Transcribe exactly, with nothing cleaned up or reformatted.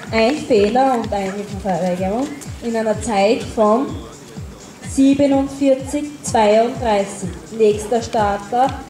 ein Fehler und eine Verweigerung in einer Zeit von siebenundvierzig Komma zweiunddreißig. Nächster Starter